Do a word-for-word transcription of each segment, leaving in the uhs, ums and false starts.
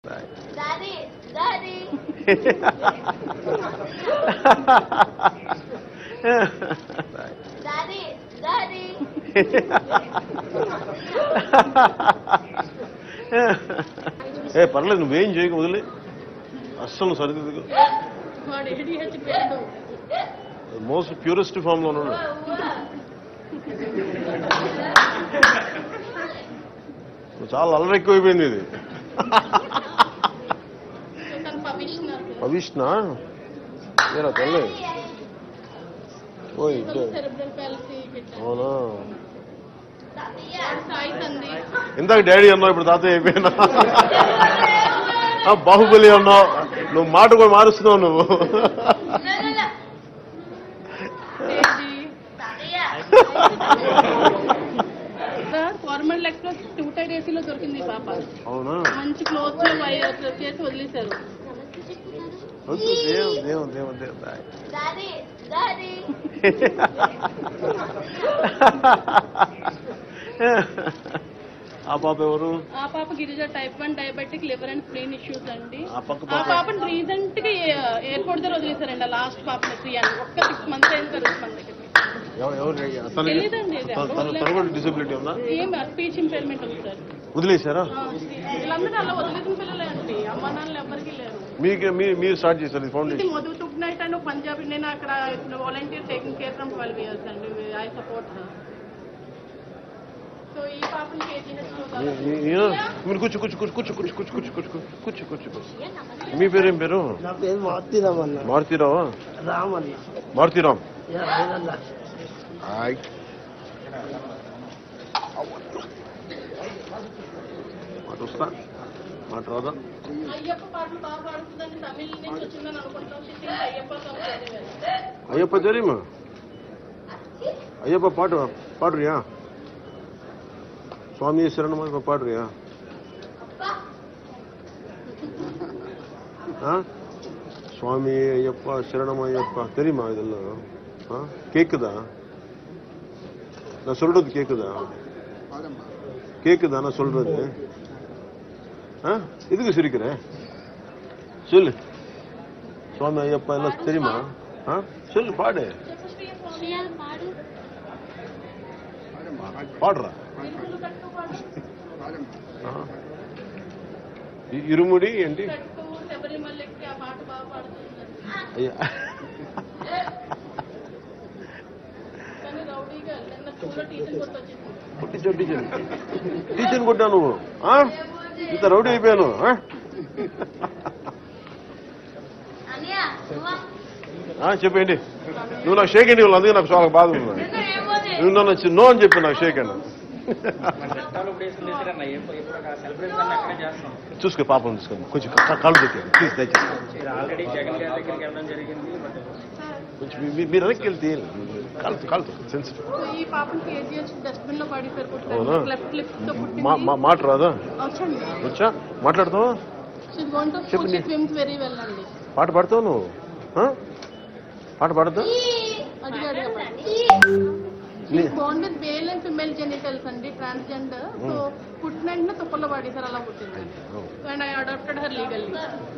Daddy, Daddy. Daddy, Daddy. ఏ పర్లేదు నువ్వేం చేయక వదిలే అస్సలు సరిదిద్దు మోస్ట్ ప్యూరెస్ట్ ఫామ్ లో ఉన్నాడు చాలా అల్లరి ఎక్కువైపోయింది ఇది పవిష్నా ఏరా తల్లి ఓ ఇద్దరు అవునా ఇందాక డాడీ అన్నావు ఇప్పుడు తాతయ్య అయిపోయినా బాహుబలి అన్నావు నువ్వు మాట కూడా మారుస్తున్నావు నువ్వు ఫార్మల్ ఎక్స్ప్రెస్ టూ టైర్ ఏసీలో దొరికింది పాప. అవునా మంచి క్లోత్ చేసి వదిలేశారు. ఆ పాప ఎవరు? ఆ పాప Girija type one diabetic liver and spleen issues అండి. ఆ పాపని రీసెంట్ గా ఎయిర్పోర్ట్ దగ్గర వదిలేశారండి. లాస్ట్ పాప ఒక్క సిక్స్ మంత్స్ అయిన తర్వాత మన దగ్గర డిసబిలిటీ ఉందా? ఏం స్పీచ్ ఇంపైర్మెంట్ ఉంది సార్. వదిలేశారా? వీళ్ళందరూ అలా వదిలేసిన పిల్లలే అండి. అమ్మ నాన్నలు ఎవరికి లేరు. మీకు మీరు స్టార్ట్ చేశారు foundation? Madhu took night and Punjabi. నేను అక్కడ volunteer taking care from twelve years అండి. I support her. సో ఈ పాపని మీరు కూర్చో కూర్చో కూర్చో కూర్చో కూర్చో కూర్చో కూర్చో కూర్చో కూర్చో కూర్చో కూర్చో మీ పేరు ఏం పేరు? నా పేరు మారుతీరామ్ అన్న. మారుతీరావా? రామ్ అన్న. మారుతీరామ్. మాట వస్తా మాట రాదా? అయ్యప్ప పాటలు బాగా పాడుతుందండి. తమిళ నుంచి వచ్చిందని అనుకుంటాం. అయ్యప్ప అయ్యప్ప జరిమా అయ్యప్ప పాట పాడురియా? சுவாமி சரணமா இப்ப பாடுறியா? சுவாமி ஐயப்பா சரணம் ஐயப்பா தெரியுமா இதெல்லாம்? கேக்குதா? நான் சொல்றது கேக்குதா? கேக்குதா நான் சொல்றது? இதுக்கு சிரிக்கிற சொல்லு. சுவாமி ஐயப்பா எல்லாம் தெரியுமா? சொல்லு பாடு. பாடுறா ఇరుముడి ఏంటి? అయ్యా టీచర్ టీచర్ టీచర్ కొట్టా నువ్వు ఇంత రౌడీ అయిపోయాను. చెప్పండి. నువ్వు నాకు షేక్ అండి అందుకే నాకు చాలా బాధ ఉంది. నువ్వు నన్ను నో అని చెప్పి నాకు షేక్ అండి. చూసుకో పాపం చూసుకోండి కొంచెం కాళ్ళు పెట్టాను ప్లీజ్ దయచేసి. కొంచెం మీరు వెనక్కి వెళ్తే కాలుతూ కాలుతూ సెన్సిటివ్. మాట రాదా? వచ్చా మాట్లాడతావా? చెప్పు. పాట పాడతావు నువ్వు? పాట పాడతావు? Born with male and female genitals అండి. ట్రాన్స్జెండర్. సో పుట్టిన వెంటనే తుప్పల్లో పడేసారు. అలా పుట్టిందండి. And I adopted her legally.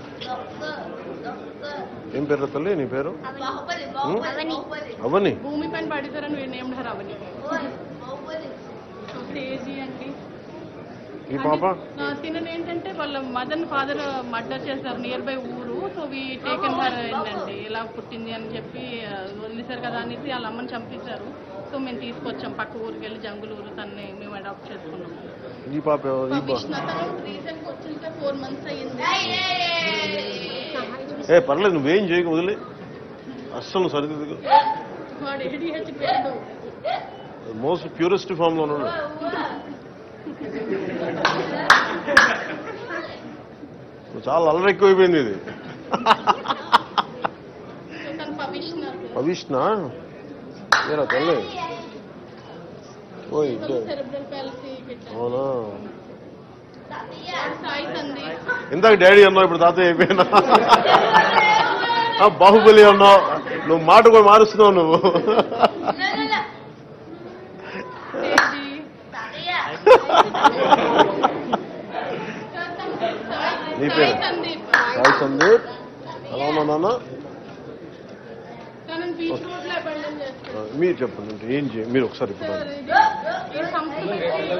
ఏం పేరు తల్లి నీ పేరు? అవని. భూమి పైన పడేసారని నేమ్డ్ హర్ అవని. తేజీ అండి. ఈ పాప తినని ఏంటంటే వాళ్ళ మదర్ ఫాదర్ మర్డర్ చేశారు నియర్ బై ఊరు. సో వీ టేకెన్ హర్ ఏంటండి ఇలా పుట్టింది అని చెప్పి వదిలేశారు కదా అనేసి వాళ్ళ అమ్మని చంపేశారు. సో మేము తీసుకొచ్చాం పక్క ఊరికి వెళ్ళి జంగులు ఊరు తన్ని మేము అడాప్ట్ చేసుకున్నాం. ఈ పాప రీసెంట్ వచ్చిన ఫోర్ మంత్స్ అయ్యింది. ఏ పర్లేదు నువ్వేం చేయక వదిలే అస్సలు సరిదిద్దు మోస్ట్ ప్యూరెస్ట్ ఫామ్ లో ఉన్నాడు. చాలా అల్లరి ఎక్కువైపోయింది ఇది. పవిష్నా ఏరా తల్లి ఓ ఇద్దరు అవునా? ఇందాక డాడీ అన్నావు ఇప్పుడు తాతయ్య అయిపోయినా బాహుబలి అన్నావు నువ్వు మాట కూడా మారుస్తున్నావు నువ్వు. నీ పేరు సందీప్ సాయి సందీప్. ఎలా ఉన్నా నాన్న? తనని బీచ్ రోడ్ లో అపాయింట్మెంట్ చేస్తారు మీరు చెప్పండి, ఏం చేయ మీరు ఒకసారి ఇప్పుడు ఈ సంస్థ